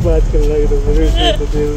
बात कर रहा है तो मुझे तो दे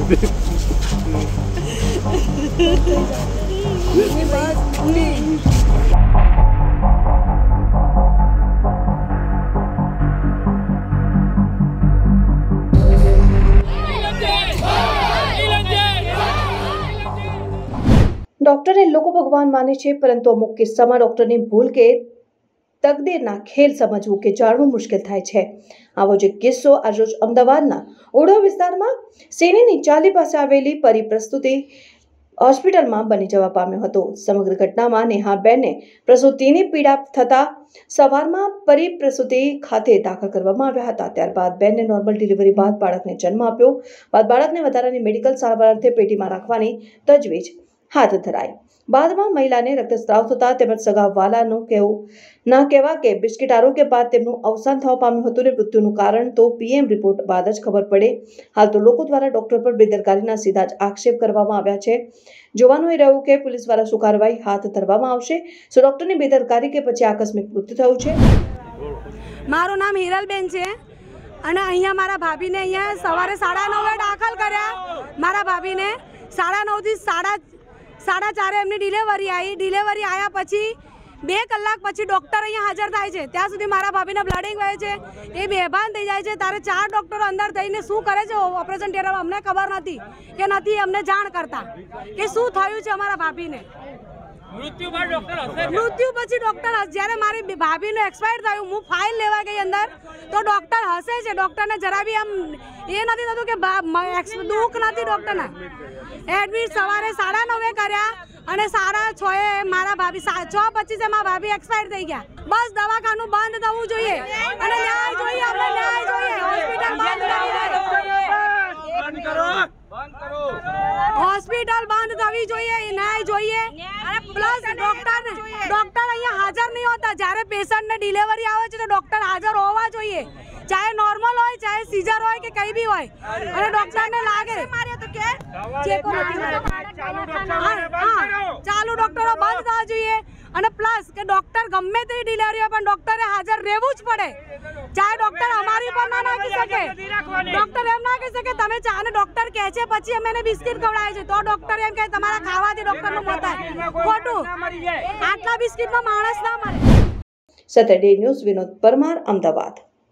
ડોક્ટરને લોકો ભગવાન માને છે, પરંતુ અમુક કિસ્સામાં ડોક્ટરની ભૂલ કે તકદીરના ખેલ સમજવું કે જાણવું મુશ્કેલ થાય છે। આવો જ એક કિસ્સો આજરોજ અમદાવાદના ઓઢવ વિસ્તારમાં સેણીની ચાલી પાસે આવેલી પરિપ્રસૂતિ હોસ્પિટલમાં બની જવા પામ્યો હતો। સમગ્ર ઘટનામાં નેહાબેનને પ્રસૂતિની પીડા થતા સવારમાં પરિપ્રસૂતિ ખાતે દાખલ કરવામાં આવ્યા હતા। ત્યારબાદ બેનને નોર્મલ ડિલિવરી બાદ બાળકને જન્મ આપ્યો। બાદ બાળકને વધારાની મેડિકલ સારવાર અર્થે પેટીમાં રાખવાની તજવીજ હાથ ધરાઈ। બાદમાં મહિલાને રક્તસ્રાવ થતા તેમજ સગાવાલાનું કહેવા કે બિસ્કિટ આરોગ્ય બાદ તેમનું અવસાન થવા પામ્યું હતું ને મૃત્યુનું કારણ તો પીએમ રિપોર્ટ બાદ જ ખબર પડે। હાલ તો લોકો દ્વારા ડોક્ટર પર બેદરકારીના સીધા જ આક્ષેપ કરવામાં આવ્યા છે। જોવાનું એ રહ્યું કે પોલીસ દ્વારા શું કાર્યવાહી હાથ ધરવામાં આવશે। શું ડોક્ટરની બેદરકારી કે પછી આકસ્મિક મૃત્યુ થયું છે? મારું નામ હિરલબેન છે અને અહીંયા મારા ભાભીને અહીંયા સવારે 9:30 દાખલ કર્યા। મારા ભાભીને 9:30 થી 4:30 એમની ડિલિવરી આવી। ડિલિવરી આવ્યા પછી 2 કલાક પછી ડૉક્ટર અહીંયા હાજર થાય છે। ત્યાં સુધી મારા ભાભીને બ્લડિંગ વહે છે, એ બેભાન થઈ જાય છે। ત્યારે 4 ડૉક્ટરો અંદર થઈને શું કરે છે ઓપરેશન થિયેટરમાં અમને ખબર નથી કે નથી અમને જાણ કરતા કે શું થયું છે અમારા ભાભીને। મૃત્યુ પછી ડૉક્ટર જ્યારે મારી ભાભીનું એક્સપાયર થયું, હું ફાઇલ લેવા ગઈ અંદર તો ડૉક્ટર હસે છે। ડૉક્ટરને જરા બી આમ એ નથી થતું કે દુઃખ નથી ડૉક્ટરને। એડમિટ સવારે 9:30 કર્યા અને 6:30 મારા ભાભી 6:25 મારા ભાભી એક્સપાયર થઈ ગયા। બસ દવાખાનું બંધ થવું જોઈએ અને ન્યાય જોઈએ, અમને ન્યાય જોઈએ। હોસ્પિટલ બંધ થવી જોઈએ, ન્યાય જોઈએ। અને પ્લસ ડોક્ટર અહીંયા હાજર નહીં હોતા। જ્યારે પેશન્ટને ડિલિવરી આવે છે તો ડોક્ટર હાજર હોવા જોઈએ, ચાહે નોર્મલ હોય, ચાહે સીઝર હોય કે કંઈ બી હોય। અને ડોક્ટરને લાગે ચાલુ ડોક્ટરો બંધ થવા જોઈએ। અને પ્લસ કે ડોક્ટર ગમે તે ડિલિવરી હોય પણ ડોક્ટરે હાજર રહેવું જ પડે, ચાહે ડોક્ટર અમારી પર ના નાખી શકે। ડોક્ટર એમ ના કહી શકે તમે અને ડોક્ટર કહે છે પછી અમે એને બિસ્કિટ ખવડાવે છે તો ડોક્ટર એમ કહે તમારા ખાવાથી ડોક્ટરનું મોત થાય, ખોટું। આટલા બિસ્કિટમાં માણસ ના મરે। Saturday news Vinod Parmar, Ahmedabad.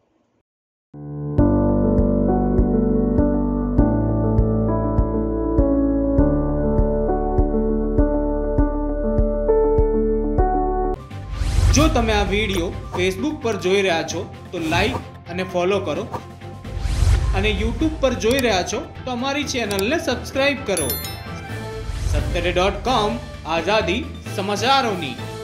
જો તમે આ વિડીયો ફેસબુક પર જોઈ રહ્યા છો તો લાઈક અને ફોલો કરો, અને યુટ્યુબ પર જોઈ રહ્યા છો તો અમારી ચેનલને સબસ્ક્રાઇબ કરો। Saturday.com આઝાદી સમાચારોની।